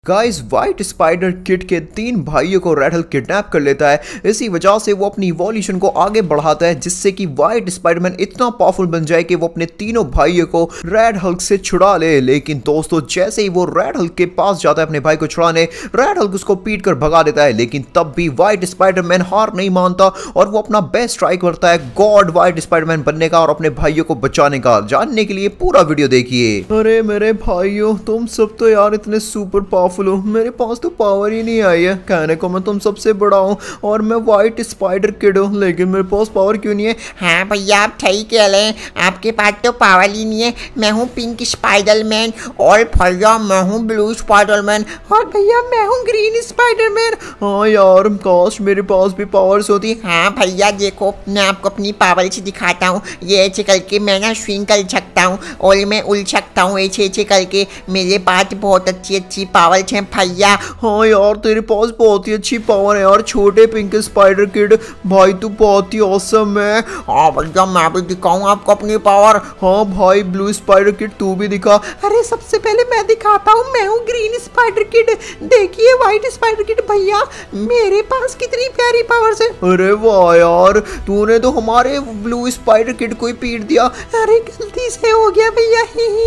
Guys white spider kid के 3 भाइयों को रेड हल्क किडनैप कर लेता है। इसी वजह से वो अपनी इवोल्यूशन को आगे बढ़ाता है, जिससे कि व्हाइट स्पाइडरमैन इतना पावरफुल बन जाए कि वो अपने तीनों भाइयों को रेड हल्क से छुड़ा ले। लेकिन दोस्तों जैसे ही वो रेड हल्क के पास जाता है अपने भाई को छुड़ाने, रेड हल्क उसको पीट कर भगा देता है। लेकिन तब भी व्हाइट स्पाइडरमैन हार नहीं मानता और वो अपना बेस्ट ट्राई करता है गॉड व्हाइट स्पाइडरमैन बनने का और अपने भाइयों को बचाने का। जानने के लिए पूरा वीडियो देखिए। अरे मेरे भाइयों, तुम सब तो यार इतने सुपर पावरफुल हो, मेरे पास तो पावर ही नहीं आई है। कहने को मैं तुम सबसे बड़ा हूँ और मैं व्हाइट स्पाइडर किड हूँ, लेकिन मेरे पास पावर क्यों नहीं है? हाँ भैया, आप सही कह रहे हैं, आपके पास तो पावर ही नहीं है। मैं हूँ पिंक स्पाइडरमैन और भैया मैं हूँ ब्लू स्पाइडरमैन और भैया मैं हूँ ग्रीन स्पाइडरमैन। हाँ यार, काश मेरे पास भी पावर्स होती। हाँ भैया देखो, मैं आपको अपनी पावर से दिखाता हूँ। ये ऐसे करके मैं ना स्विंग कर सकता हूँ और मैं उड़ सकता हूँ ऐसे ऐसे करके। मेरे पास बहुत अच्छी अच्छी पावर है भैया। हाँ यार, तेरे पास बहुत ही अच्छी पावर है यार छोटे पिंक स्पाइडर किड। भाई तू बहुत ही ऑसम है। हाँ भैया, मैं भी दिखाऊँ आपको अपनी पावर। हाँ भाई ब्लू स्पाइडर किड तू भी दिखा। अरे सबसे पहले मैं दिखाता हूँ, मैं हूँ ग्रीन स्पाइडर किड। देखिए व्हाइट स्पाइडर किड भैया, मेरे पास कितनी प्यारी पावर्स है। अरे वाह यार, तूने तो हमारे ब्लू स्पाइडर किड को ही पीट दिया। अरे गलती से हो गया भैया।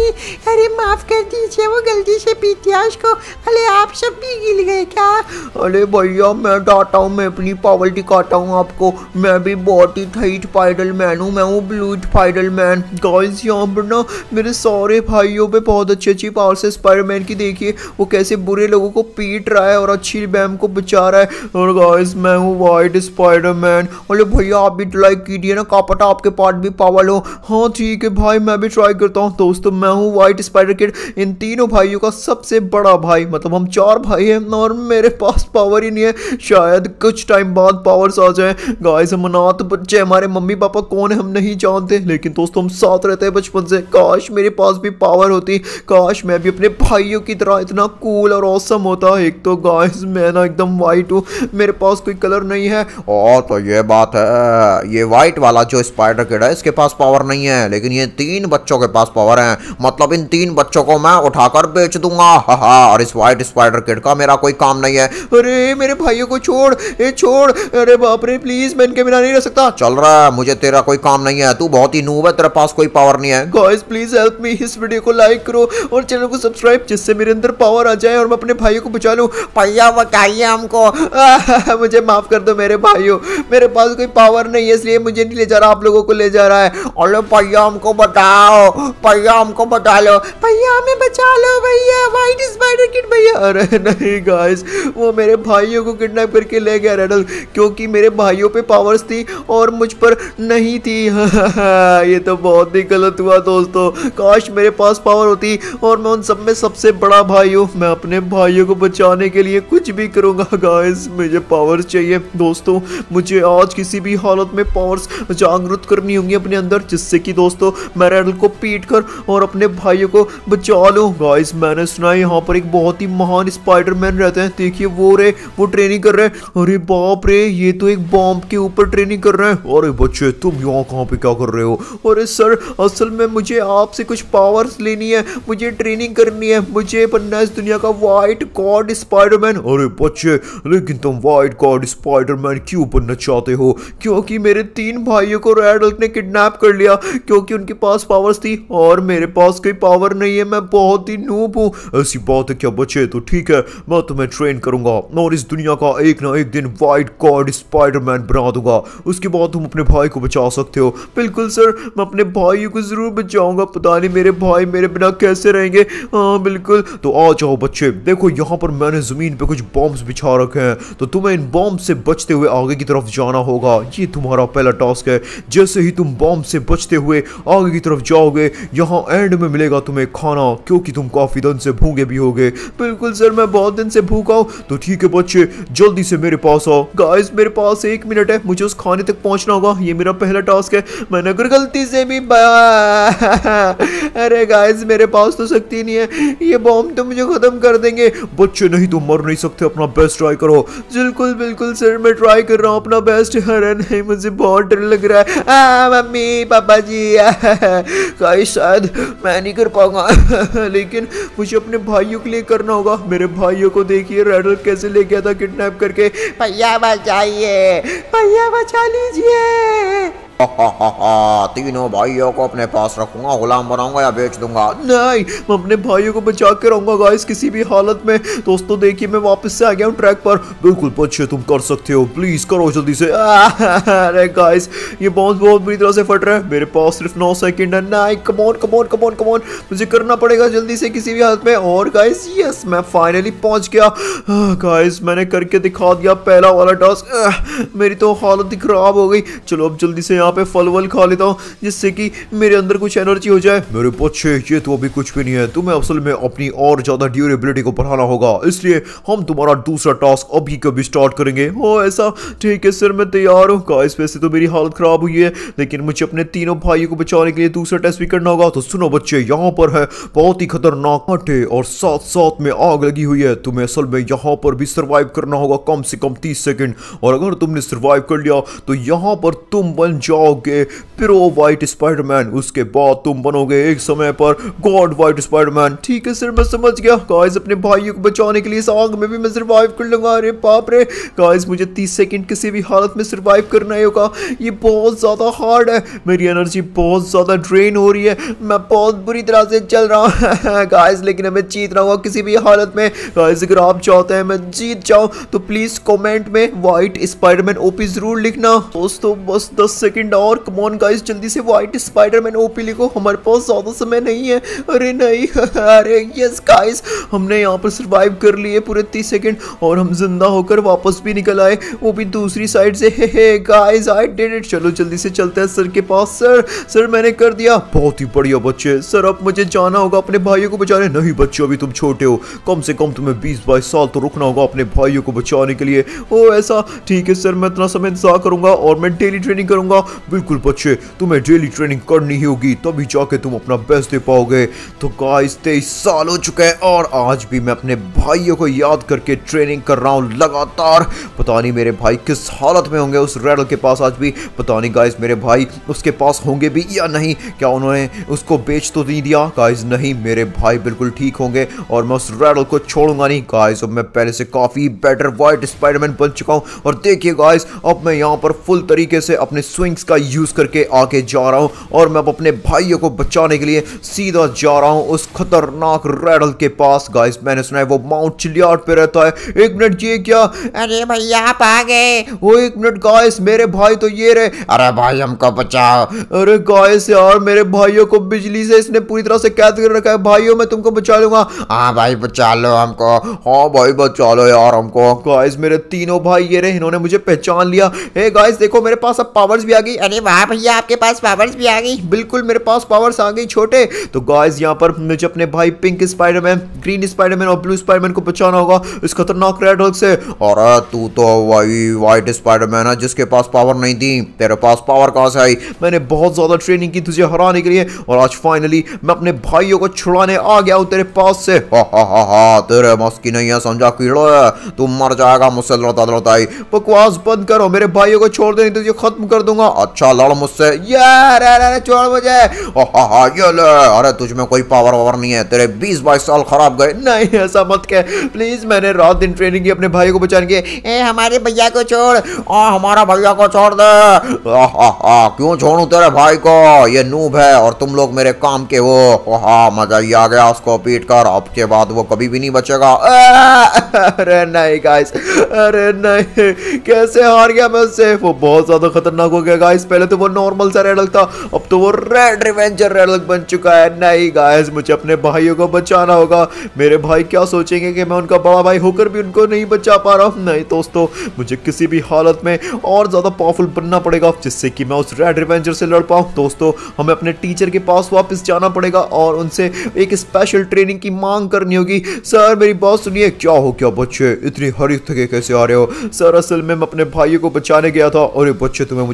अरे माफ कर दीजिए, वो गलती से पीट दिया उसको। अरे आप सब भी गिर गए क्या? अरे भैया मैं डाटा हूँ, मैं अपनी पावर दिखाता हूँ आपको। मैं भी बहुत ही सही स्पाइडरमैन हूँ, मैं हूँ ब्लू स्पाइडरमैन। गाइस यहाँ पर ना मेरे सारे भाइयों पे बहुत अच्छी अच्छी पावर्स है स्पाइडरमैन की। देखिए वो कैसे बुरे लोगों को पीट रहा है और अच्छी बैम को बचा रहा है। और गाइस मैं हूँ व्हाइट स्पाइडरमैन। अरे भैया आप भी ट्राई कीजिए ना, क्या पता आपके पास भी पावर हो। हाँ ठीक है भाई, मैं भी ट्राई करता हूँ। दोस्तों मैं हूँ व्हाइट स्पाइडर किड, इन तीनों भाइयों का सबसे बड़ा भाई। मतलब हम 4 भाई हैं और मेरे पास पावर ही नहीं है। शायद कुछ टाइम बाद पावर्स आ जाए। गाइस हम अनाथ बच्चे, हमारे मम्मी पापा कौन है हम नहीं जानते, लेकिन दोस्तों हम साथ रहते हैं बचपन से। काश मेरे पास भी पावर होती, काश मैं भी अपने भाइयों की तरह इतना कूल और ऑसम होता। एक तो गाइस मैं ना एकदम वाइट हूँ, मेरे पास कोई कलर नहीं है। और तो ये बात है, ये व्हाइट वाला जो स्पाइडर किड है इसके पास पावर नहीं है, लेकिन ये 3 बच्चों के पास पावर है। मतलब इन 3 बच्चों को मैं उठाकर बेच दूंगा। और इस व्हाइट स्पाइडर किड का मेरा कोई काम नहीं है। अरे मेरे भाइयों को छोड़, ए छोड़। अरे बाप रे, प्लीज मैं इनके बिना नहीं रह सकता। चल रहा है, मुझे तेरा कोई काम नहीं है, तू बहुत ही नूब है, तेरे पास कोई पावर नहीं है। गाइस प्लीज हेल्प मी, इस वीडियो को लाइक करो और चैनल को सब्सक्राइब, जिससे मेरे अंदर पावर आ जाए और मैं अपने भाइयों को बचा लूं। भैया बताइए हमको। मुझे माफ कर दो मेरे भाइयों, मेरे पास कोई पावर नहीं है, इसलिए मुझे नहीं ले जा रहा, आप लोगों को ले जा रहा है। अरे भैया हमको बताओ, भैया हमको बता लो, भैया हमें बचा लो भैया, व्हाइट स्पाइडर किड भैया। अरे नहीं गाइस, वो मेरे भाइयों को किडनैप करके ले गया रेड हल्क, क्योंकि मेरे भाइयों पे पावर्स थी और मुझ पर नहीं थी। ये तो बहुत ही गलत हुआ दोस्तों। काश मेरे पास पावर होती और मैं उन सब में सबसे बड़ा भाई हूँ। मैं अपने भाइयों को बचाने के लिए कुछ भी करूंगा। गाइस मुझे पावर्स चाहिए दोस्तों, मुझे आज किसी भी हालत में पावर्स जागृत करनी होंगी अपने अंदर, जिससे कि दोस्तों मैं रेड हल्क को पीट कर और अपने भाइयों को बचा लूं। गाइस मैंने सुना है यहाँ पर एक बहुत ही महान स्पाइडरमैन रहते हैं। देखिए वो ट्रेनिंग कर रहे हैं। अरे बाप रे, ये तो एक बॉम्ब के ऊपर ट्रेनिंग कर रहे हैं। अरे बच्चे तुम यहाँ कहाँ पे क्या कर रहे हो? अरे सर असल में मुझे आपसे कुछ पावर्स लेनी है, मुझे ट्रेनिंग करनी है, मुझे बनना है इस दुनिया का व्हाइट गॉड स्पाइडरमैन। अरे बच्चे, लेकिन तुम व्हाइट गॉड स्पाइडरमैन क्यों बनना चाहते हो? क्योंकि मेरे 3 भाइयों को रेड हल्क ने किडनैप कर लिया, क्योंकि उनके पास पावर्स थी और मेरे पास कोई पावर नहीं है। मैं बहुत ही नूब हूँ। ऐसी बात है क्या बच्चे? तो ठीक है, मैं तुम्हें ट्रेन करूंगा और इस दुनिया का एक ना एक दिन व्हाइट गॉड स्पाइडरमैन बना दूंगा। उसके बाद तुम अपने भाई को बचा सकते हो। बिल्कुल सर, मैं अपने भाइयों को जरूर बचाऊंगा। पता नहीं मेरे भाई मेरे बिना कैसे रहेंगे। हाँ बिल्कुल, तो आ जाओ बच्चे। देखो यहाँ पर मैंने जमीन पे कुछ बॉम्ब्स बिछा रखे हैं, तो तुम्हें इन बॉम्ब से बचते हुए आगे की तरफ जाना होगा। ये तुम्हारा पहला टास्क है। जैसे ही तुम बॉम्ब से बचते हुए आगे की तरफ जाओगे, यहाँ एंड में मिलेगा तुम्हें खाना, क्योंकि तुम काफी दिन से भूखे भी होगे। बिल्कुल सर, मैं बहुत दिन से भूखा हूँ। तो ठीक है बच्चे, जल्दी से मेरे पास आओ। गाइस मेरे पास 1 मिनट है, मुझे उस खाने तक पहुंचना होगा। ये मेरा पहला टास्क है। मैंने अगर गलती से भी अरे गाइस मेरे पास तो शक्ति नहीं है, ये बॉम्ब तो मुझे खत्म कर देंगे। बच्चे नहीं, तुम मर नहीं सकते, अपना बेस्ट ट्राई करो। बिल्कुल बिल्कुल सर, मैं ट्राई कर रहा हूँ अपना बेस्ट। अरे नहीं, मुझे बहुत डर लग रहा है। मम्मी पापा जी, गाइस शायद मैं नहीं कर पाऊंगा, लेकिन मुझे अपने भाइयों के लिए करना करना होगा। मेरे भाइयों को देखिए रेडल कैसे ले गया था किडनैप करके। भैया बचाइए, भैया बचा लीजिए। तीनों भाइयों को अपने पास रखूंगा, गुलाम बनाऊंगा या बेच दूंगा। नहीं, मैं अपने भाइयों को बचा के रहूंगा गाइस किसी भी हालत में। दोस्तों देखिए मैं वापस से आ गया हूँ ट्रैक पर। बिल्कुल बच्चे तुम कर सकते हो, प्लीज करो जल्दी से। अरे गाइस ये बहुत बुरी तरह से फट रहा है। मेरे पास सिर्फ 9 सेकंड है। नहीं, come on come on come on come on, मुझे करना पड़ेगा जल्दी से किसी भी हालत में। और गाइस यस, मैं फाइनली पहुंच गया। गाइस मैंने करके दिखा दिया पहला वाला टास्क। मेरी तो हालत ही खराब हो गई। चलो अब जल्दी से यहाँ पे फल वल खा लेता हूँ जिससे कि मेरे अंदर कुछ एनर्जी हो जाए। मेरे बच्चे ये तो अभी कुछ भी नहीं है, तुम्हें असल में अपनी और ज्यादा ड्यूरेबिलिटी को बढ़ाना होगा, इसलिए हम तुम्हारा दूसरा टास्क अभी कभी स्टार्ट करेंगे। ओ ऐसा, ठीक है सर मैं तैयार हूँ। गाइस वैसे तो मेरी हालत खराब हुई है लेकिन मुझे अपने तीनों भाइयों को बचाने के लिए दूसरा टेस्ट भी करना होगा। तो सुनो बच्चे, यहाँ पर है बहुत ही खतरनाक कांटे और साथ साथ में आग लगी हुई है। तुम्हें असल में यहाँ पर भी सर्वाइव करना होगा कम से कम 30 सेकंड, और अगर तुमने सर्वाइव कर लिया तो यहाँ पर तुम बन जाओगे प्रो वाइट स्पाइडरमैन। उसके बाद तुम बनोगे एक समय पर गॉड वाइट स्पाइडरमैन। ठीक है सर मैं समझ गया। गाइस अपने भाइयों को बचाने के लिए इस आग में भी मैं सर्वाइव कर लूंगा। अरे बाप रे गाइस, मुझे 30 सेकंड किसी भी हालत में सर्वाइव करना ही होगा। ये बहुत ज्यादा हार्ड है, मेरी एनर्जी बहुत ज्यादा ड्रेन हो रही है, मैं बहुत बुरी तरह से चल रहा हूँ गाइस, लेकिन मैं जीत रहा हूँ किसी भी हालत में। गाइस अगर आप चाहते हैं मैं जीत जाऊं तो प्लीज कमेंट में व्हाइट स्पाइडरमैन ओपी जरूर लिखना। दोस्तों बस 10 सेकंड और। कम ऑन गाइस जल्दी से व्हाइट स्पाइडरमैन ओपी लिखो, हमारे पास ज्यादा समय नहीं है। अरे नहीं अरे यस गाइस, हमने यहाँ पर सर्वाइव कर लिए पूरे 30 सेकंड और हम जिंदा होकर वापस भी निकल आए, वो भी दूसरी साइड से। Hey guys I did it. चलो जल्दी से चलते हैं सर के पास। सर मैंने कर दिया। बहुत ही बढ़िया बच्चे। सर अब मुझे जाना होगा अपने भाइयों को बचाने। नहीं बच्चे अभी तुम छोटे हो, कम से कम तुम्हें 20-22 साल तो रुकना होगा अपने भाइयों को बचाने के लिए। ओ ऐसा, ठीक है सर मैं इतना समय इंतजार करूंगा और मैं डेली ट्रेनिंग करूंगा। बिल्कुल बच्चे तुम्हें डेली ट्रेनिंग करनी ही होगी, तभी जाके तुम अपना बेस्ट दे पाओगे। तो गाइस 23 साल हो चुके हैं और आज भी मैं अपने भाइयों को याद करके ट्रेनिंग कर रहा हूँ लगातार। पता नहीं मेरे भाई किस हालत में होंगे उस रेडल के पास आज भी। पता नहीं गाइस मेरे भाई उसके पास होंगे भी या नहीं, क्या उन्होंने उसको बेच तो नहीं दिया। गाइस नहीं, मेरे भाई बिल्कुल ठीक होंगे और मैं उस रेडल को छोड़ूंगा नहीं। गाइस अब मैं पहले से काफी बेटर व्हाइट स्पाइडरमैन बन चुका हूँ और देखिए गाइस अब मैं यहाँ पर फुल तरीके से अपने स्विंग्स का यूज करके आगे जा रहा हूं और मैं अब अपने भाइयों को बचाने के लिए सीधा जा रहा हूं उस खतरनाक रेडल के पास। गाइस मैंने सुना है वो माउंट चिलियार्ड पे रहता है। एक मिनट, ये क्या? अरे भैया आप आ गए। वो एक मिनट गाइस, मेरे भाई तो ये रहे। अरे भाई हमको बचाओ। अरे गाइस यार मेरे भाइयों को बिजली से इसने पूरी तरह से कैद कर रखा है। भाइयों मैं तुमको बचा लूंगा। हाँ भाई बचा लो हमको। हाँ भाई बचा लो यार हमको। गाइस मेरे तीनों भाई ये रहे, इन्होंने मुझे पहचान लिया। हे गाइस देखो मेरे पास अब पावर्स भी आ गई। अरे वाह भैया आपके पास पावर्स भी आ गई। बिल्कुल मेरे पास पावर्स आ गई छोटे। तो गाइस यहाँ पर मुझे अपने भाई पिंक स्पाइडरमैन, ग्रीन स्पाइडरमैन और ब्लू स्पाइडरमैन को बचाना होगा इस खतरनाक रेड हल्क से। अरे तू तो वही व्हाइट स्पाइडरमैन है जिसके पास पावर नहीं थी, तेरे पास पावर कहां से आई? मैंने बहुत ज्यादा ट्रेनिंग की तुझे हराने के लिए और आज फाइनली मैं अपने भाइयों को छुड़ाने आ गया हूँ तेरे पास से। हा तेरे मस्त की नहीं है, समझा कीड़ो है, तू मर जाएगा मुझसे लड़ता लड़ता ही। बकवास बंद करो, मेरे भाइयों को छोड़ दे नहीं तो तुझे खत्म कर दूंगा। अच्छा लड़ मुझसे यार। अरे छोड़ मुझे। ये ले। अरे तुझ में कोई पावर वावर नहीं है, तेरे 20-22 साल खराब गए। नहीं ऐसा मत कह प्लीज, मैंने रात दिन ट्रेनिंग की अपने भाइयों को बचाने के। ए हमारे भैया को छोड़। हमारा भैया को छोड़ दे। क्यों छोड़ू तेरे भाई को, ये नूब है और तुम लोग मेरे काम के हो। मजा ही आ गया उसको पीट कर, अब के बाद वो कभी भी नहीं बचेगा। अरे नहीं गाइस, अरे नहीं, कैसे हार गया मैं उससे। वो बहुत ज्यादा खतरनाक हो गया गाइस। पहले तो वो नॉर्मल सा रेड हल्क था, अब तो वो रेड रिवेंजर रेड हल्क बन चुका है। नहीं गाइस मुझे अपने भाइयों को बचाना होगा। मेरे भाई क्या सोचेंगे कि मैं उनका बड़ा भाई होकर भी उनको नहीं बचा पा रहा हूँ। नहीं दोस्तों, मुझे किसी भी हालत में और ज्यादा पावरफुल बनना पड़ेगा जिससे कि मैं उस रेड रिवेंजर से लड़ पाऊँ। दोस्तों हमें अपने टीचर के पास वापस जाना पड़ेगा और उनसे एक स्पेशल ट्रेनिंग की मांग करनी होगी। सर मेरी बात सुनिए। क्या हो क्या बच्चे, इतनी हरी थके कैसे आ रहे हो? सर असल में मैं अपने भाइयों को बचाने गया था। और ये बच्चे तुम्हें मुझे बताना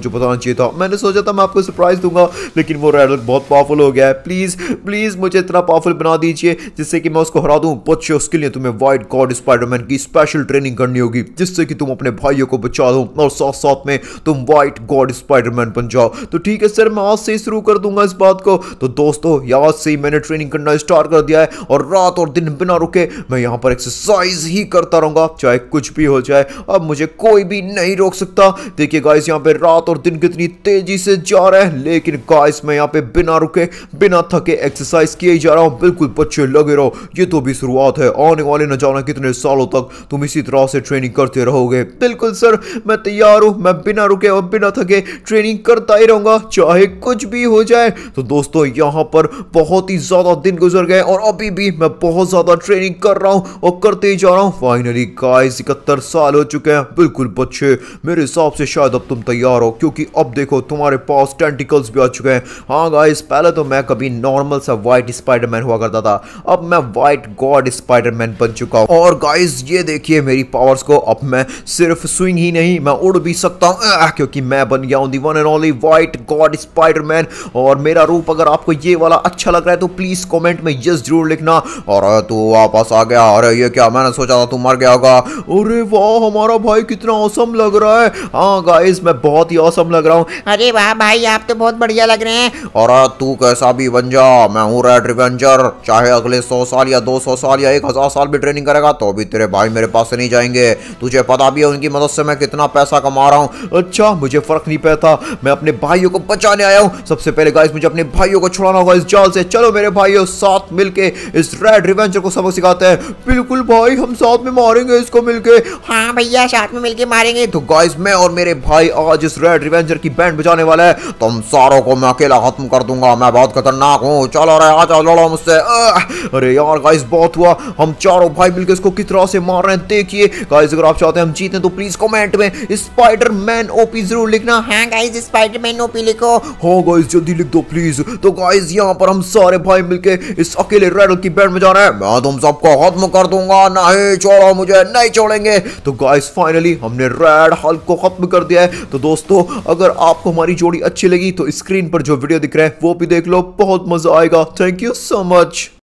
चाहिए था। मैंने सोचा था मैं आपको सरप्राइज दूंगा, लेकिन वो रेड हल्क बहुत पावरफुल हो गया है। प्लीज प्लीज मुझे इतना पावरफुल बना दीजिए जिससे कि मैं उसको हरा दूं। बच्चे, उसके लिए तुम्हें व्हाइट गॉड स्पाइडरमैन की स्पेशल ट्रेनिंग करनी होगी, जिससे कि तुम अपने भाइयों को बचा दो और साथ साथ में तुम व्हाइट गॉड स्पाइडरमैन बन जाओ। तो ठीक है सर, मैं आज से ही शुरू कर दूंगा इस बात को। तो दोस्तों, आज से ही मैंने ट्रेनिंग करना स्टार्ट कर दिया है और रात और दिन बिना रुके मैं यहाँ पर एक्सरसाइज ही करता रहूंगा, चाहे कुछ भी हो जाए। अब मुझे कोई भी नहीं रोक सकता। देखिए गाइस, यहाँ पे रात और दिन कितनी तेजी से जा रहे हैं, लेकिन गाइस मैं यहाँ पे बिना रुके बिना थके एक्सरसाइज किए जा रहा हूँ। बिल्कुल बच्चे लगे रहो, ये तो भी शुरुआत है, आने वाले न जाना कितने सालों तक तुम इसी तरह से ट्रेनिंग करते रहोगे। बिल्कुल सर, मैं तैयार हूँ, मैं बिना रुके और बिना थके ट्रेनिंग करता ही रहूंगा, चाहे कुछ भी हो जाए। तो दोस्तों, यहाँ पर बहुत ही ज्यादा दिन गुजर गए और अभी भी मैं बहुत ज्यादा ट्रेनिंग कर रहा हूँ और करते ही जा रहा हूँ। फाइनली गाइस 71 साल हो चुके हैं। बिल्कुल बच्चे, मेरे हिसाब से शायद अब तुम तैयार हो, क्योंकि अब देखो तुम्हारे पास टेंटिकल्स भी आ चुके हैं। हाँ गाइस, पहले तो मैं कभी नॉर्मल सा व्हाइट स्पाइडरमैन हुआ करता था, अब मैं व्हाइट गॉड स्पाइडरमैन बन चुका हूँ। और गाइस ये देखिए मेरी पावर्स को, अब मैं सिर्फ स्विंग ही नहीं, मैं उड़ भी सकता हूँ, क्योंकि मैं बन गया हूँ the one and only white god Spiderman. और मेरा रूप अगर आपको ये वाला अच्छा लग रहा है तो प्लीज कमेंट में यस जरूर लिखना। और तू वापस आ गया? अरे ये क्या, मैंने सोचा था तू मर गया होगा। अरे वाह, हमारा भाई कितना औसम लग रहा है। हाँ गाइस, मैं बहुत ही औसम लग रहा हूँ। अरे वाह भाई, आप तो बहुत बढ़िया लग रहे हैं। और तू कैसा भी बन जा, मैं हूँ रेड रिवेंजर। चाहे अगले 100 साल या 200 साल या 1000 साल भी ट्रेनिंग करेगा तो भी तेरे भाई मेरे पास से नहीं जाएंगे। तुझे पता भी है उनकी मदद से मैं कितना पैसा कमा रहा हूँ। अच्छा, मुझे फर्क नहीं पड़ता, मैं अपने भाइयों को बचाने आया हूँ। सबसे पहले गाइस मुझे अपने भाइयों को छुड़ाना होगा इस जाल से। चलो मेरे भाइयों, साथ मिलके इस रेड रिवेंजर को सबक सिखाते हैं। बिल्कुल भाई, हम साथ में मारेंगे इसको मिलके। हाँ भैया, साथ में मिलके मारेंगे। तो गाइस, मैं और मेरे भाई आज इस रेड रिवेंजर की बैंड बजाने वाला है। तुम सारों को मैं अकेला खत्म कर दूंगा, मैं बहुत खतरनाक हूँ। चलो रे, आ जाओ, लड़ो मुझसे। अरे यार गाइस, बहुत हुआ, हम चारों भाई मिलकर इसको किस तरह से मार रहे हैं देखिए। गाइस, अगर आप चाहते हैं हम जीतें तो प्लीज कमेंट में स्पाइडरमैन ओपी जरूर लिखना। हाँ गाइस, स्पाइडरमैन ओपी लिखो। हाँ गाइस, जल्दी लिख दो प्लीज। तो गाइस, यहाँ पर हम सारे भाई मिलके इस अकेले रेड हल्क की बैंड में जा रहे हैं। मैं तुम सबको खत्म कर दूंगा, नहीं छोड़ो मुझे, नहीं छोड़ेंगे। तो गाइस, फाइनली हमने रेड हल्क को खत्म कर दिया है। तो दोस्तों, अगर आपको हमारी जोड़ी अच्छी लगी तो स्क्रीन पर जो वीडियो दिख रहा है वो भी देख लो, बहुत मजा आएगा। Thank you so much.